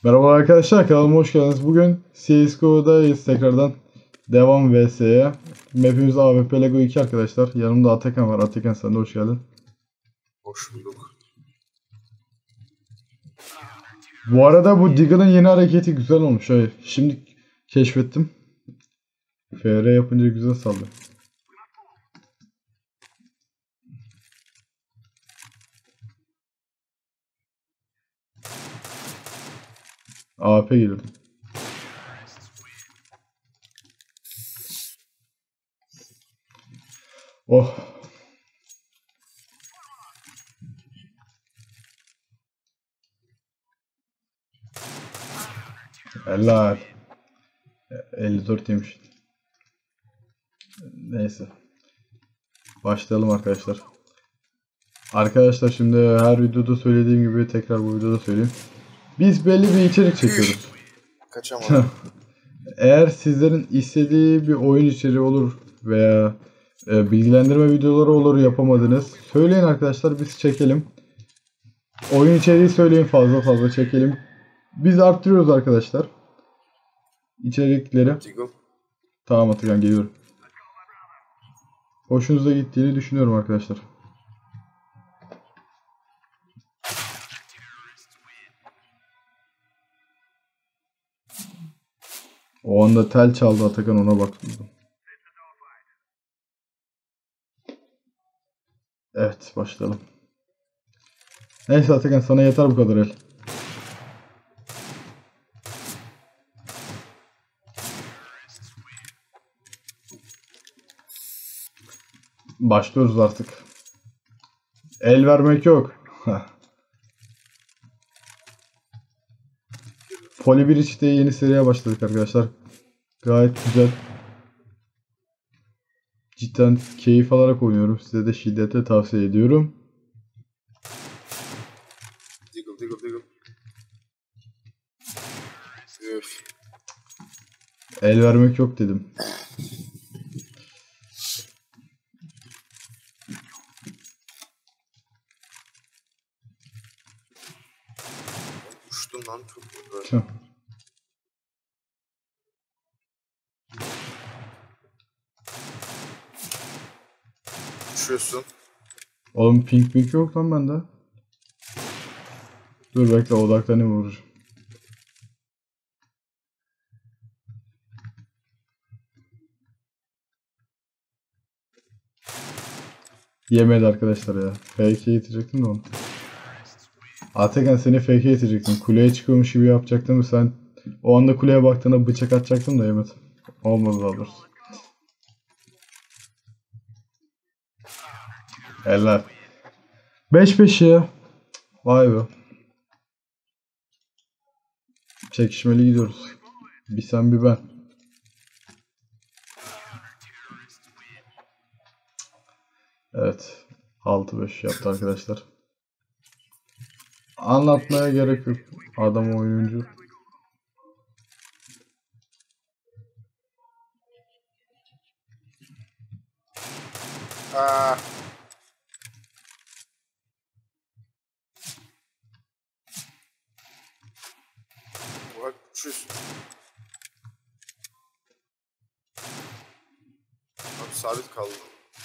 Merhaba arkadaşlar, kanalıma hoş geldiniz. Bugün CSGO'dayız tekrardan. Devam vs'ye. Map'imiz AWP Lego 2 arkadaşlar. Yanımda Atakan var. Atakan sen de hoş geldin. Hoş bulduk. Bu arada bu Diggle'ın yeni hareketi güzel olmuş. Şimdi keşfettim. FR yapınca güzel saldı. AWP girdim. Oh. Helal. 54 yemiş. Neyse. Başlayalım arkadaşlar. Arkadaşlar şimdi her videoda söylediğim gibi tekrar bu videoda söyleyeyim. Biz belli bir içerik çekiyoruz. Kaçamadım. Eğer sizlerin istediği bir oyun içeriği olur veya bilgilendirme videoları olur yapamadınız, söyleyin arkadaşlar, biz çekelim. Oyun içeriği söyleyin, fazla çekelim. Biz arttırıyoruz arkadaşlar içerikleri. Tamam Atakan, geliyorum. Hoşunuza gittiğini düşünüyorum arkadaşlar. O anda tel çaldı Atakan, ona baktım. Evet, başlayalım. Neyse Atakan, sana yeter bu kadar el. Başlıyoruz artık. El vermek yok. Poli Bridge'de yeni seriye başladık arkadaşlar. Gayet güzel. Cidden keyif alarak oynuyorum. Size de şiddetle tavsiye ediyorum. Diggle. Üf. El vermek yok dedim. Uçtum lan çok güzel. Tüh. Uçuyorsun. Oğlum pink yok lan bende. Dur bekle, odaklanayım, vuracağım. Yemedi arkadaşlar ya. Fake'e getirecektim de onu. Atakan, seni fake'e getirecektim. Kuleye çıkıyormuş gibi yapacaktım. Sen o anda kuleye baktığında bıçak atacaktım da yemedi. Olmadı daha doğrusu. Eller. 5-5 ya. Vay be. Çekişmeli gidiyoruz. Bir sen bir ben. Evet. 6-5 yaptı arkadaşlar. Anlatmaya gerek yok. Adam oyuncu. Aa. Bak uçuyorsun. Abi sabit kaldım.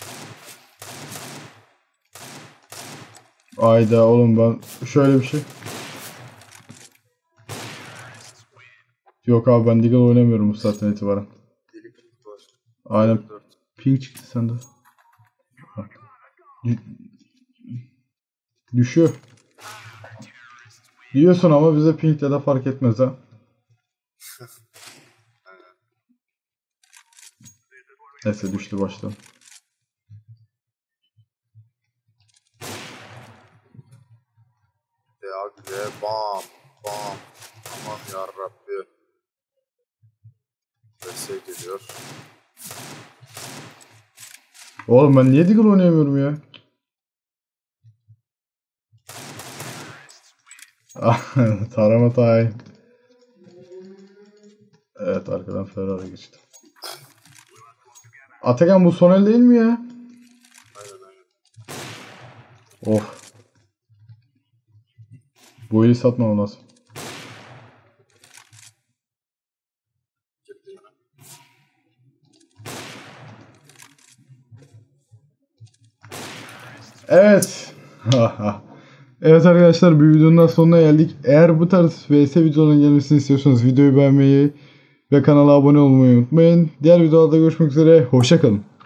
Ayda oğlum, ben şöyle bir şey. Yok abi, ben Deagle oynamıyorum bu saatten itibaren. Deli pink var. Aynen. 4. Ping çıktı sende. Düşüyor. Diyorsun ama bize ping de fark etmez ha. Neyse, düştü baştan. De bam. Aman yarabbi. Destek geliyor. Oğlum ben niye Deagle oynayamıyorum ya? Tarama time. Evet, arkadan Ferrari geçti. Atakan, bu son el değil mi ya? Aynen. Of. Bu eli satmam lazım. Evet. Evet arkadaşlar, bir videonun daha sonuna geldik. Eğer bu tarz vs videoların gelmesini istiyorsanız videoyu beğenmeyi ve kanala abone olmayı unutmayın. Diğer videolarda görüşmek üzere. Hoşça kalın.